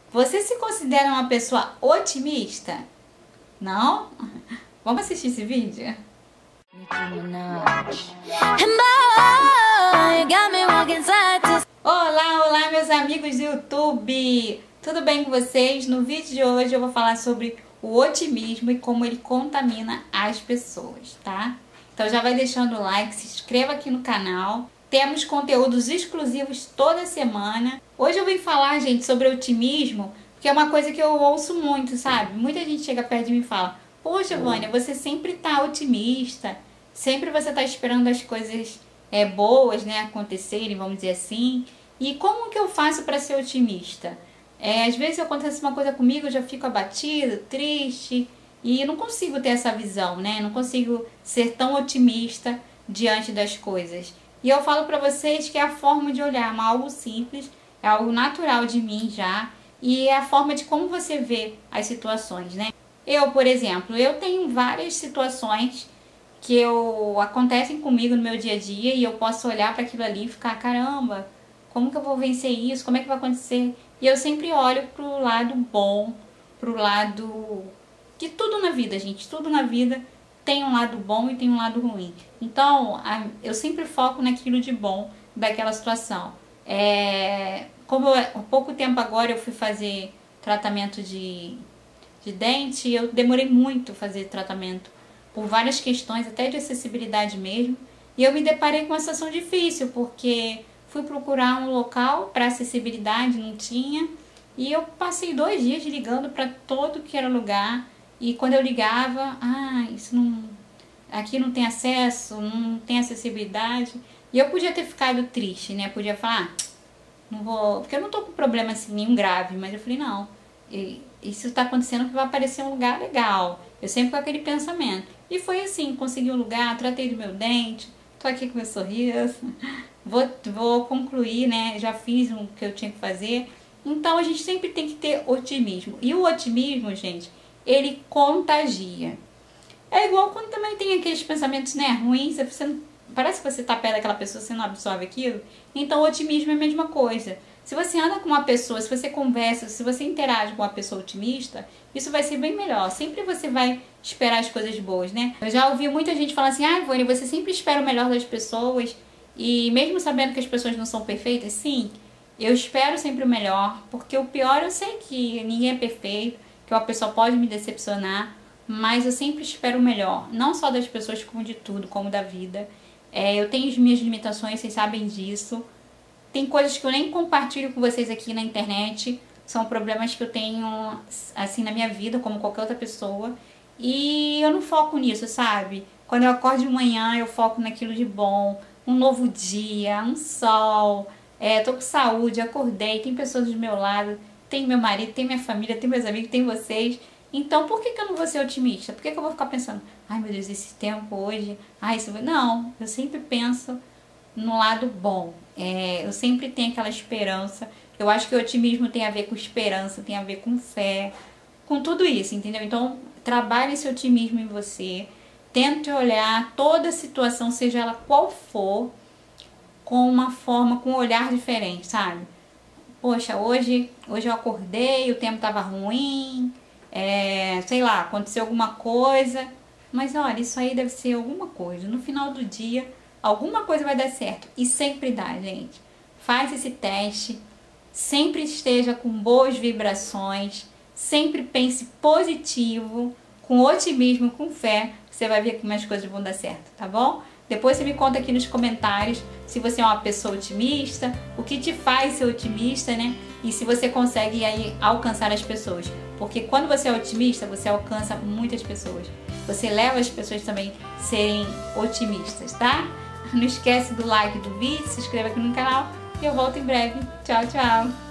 Você se considera uma pessoa otimista? Não? Vamos assistir esse vídeo? Olá, meus amigos do YouTube! Tudo bem com vocês? No vídeo de hoje eu vou falar sobre o otimismo e como ele contamina as pessoas, tá? Então já vai deixando o like, se inscreva aqui no canal. Temos conteúdos exclusivos toda semana. Hoje eu vim falar, gente, sobre otimismo, porque é uma coisa que eu ouço muito, sabe? Muita gente chega perto de mim e fala: poxa, Vânia, você sempre tá otimista, sempre você tá esperando as coisas boas, né, acontecerem, vamos dizer assim. E como que eu faço para ser otimista? Às vezes acontece uma coisa comigo, eu já fico abatida, triste, e eu não consigo ter essa visão, né? Não consigo ser tão otimista diante das coisas. E eu falo pra vocês que é a forma de olhar, algo simples, é algo natural de mim já, e é a forma de como você vê as situações, né? Eu, por exemplo, eu tenho várias situações que acontecem comigo no meu dia a dia e eu posso olhar para aquilo ali e ficar: caramba, como que eu vou vencer isso? Como é que vai acontecer? E eu sempre olho pro lado bom, pro lado de tudo na vida, gente. Tudo na vida tem um lado bom e tem um lado ruim. Então, eu sempre foco naquilo de bom daquela situação. Como há pouco tempo agora eu fui fazer tratamento de dente, eu demorei muito a fazer tratamento por várias questões, até de acessibilidade mesmo. E eu me deparei com uma situação difícil, porque fui procurar um local para acessibilidade, não tinha. E eu passei 2 dias ligando para todo que era lugar. E quando eu ligava, aqui não tem acesso, não tem acessibilidade. E eu podia ter ficado triste, né? Podia falar: não vou, porque eu não tô com problema assim nenhum grave, mas eu falei: não, isso tá acontecendo que vai aparecer um lugar legal. Eu sempre com aquele pensamento. E foi assim, consegui um lugar, tratei do meu dente, tô aqui com meu sorriso, vou concluir, né? Já fiz o que eu tinha que fazer. Então a gente sempre tem que ter otimismo. E o otimismo, gente, ele contagia. É igual quando também tem aqueles pensamentos, né, ruins, parece que você tá perto daquela pessoa, você não absorve aquilo. Então o otimismo é a mesma coisa. Se você anda com uma pessoa, se você conversa, se você interage com uma pessoa otimista, isso vai ser bem melhor. Sempre você vai esperar as coisas boas, né? Eu já ouvi muita gente falar assim: Vânia, você sempre espera o melhor das pessoas, e mesmo sabendo que as pessoas não são perfeitas. Sim, eu espero sempre o melhor, porque o pior eu sei que ninguém é perfeito, que uma pessoa pode me decepcionar, mas eu sempre espero o melhor, não só das pessoas, como de tudo, como da vida. Eu tenho as minhas limitações, vocês sabem disso. Tem coisas que eu nem compartilho com vocês aqui na internet, são problemas que eu tenho assim na minha vida, como qualquer outra pessoa, e eu não foco nisso, sabe? Quando eu acordo de manhã, eu foco naquilo de bom, um novo dia, um sol, tô com saúde, acordei, tem pessoas do meu lado, tem meu marido, tem minha família, tem meus amigos, tem vocês. Então, por que eu não vou ser otimista? Por que eu vou ficar pensando: ai meu Deus, esse tempo hoje, Não, eu sempre penso no lado bom. Eu sempre tenho aquela esperança. Eu acho que o otimismo tem a ver com esperança, tem a ver com fé, com tudo isso, entendeu? Então, trabalhe esse otimismo em você. Tente olhar toda a situação, seja ela qual for, com uma forma, com um olhar diferente, sabe? Poxa, hoje eu acordei, o tempo tava ruim, sei lá, aconteceu alguma coisa, mas olha, isso aí deve ser alguma coisa. No final do dia, alguma coisa vai dar certo. E sempre dá, gente. Faz esse teste, sempre esteja com boas vibrações, sempre pense positivo, com otimismo, com fé, você vai ver como as coisas vão dar certo, tá bom? Depois você me conta aqui nos comentários se você é uma pessoa otimista, o que te faz ser otimista, né? E se você consegue aí alcançar as pessoas. Porque quando você é otimista, você alcança muitas pessoas. Você leva as pessoas também a serem otimistas, tá? Não esquece do like do vídeo, se inscreva aqui no canal e eu volto em breve. Tchau, tchau!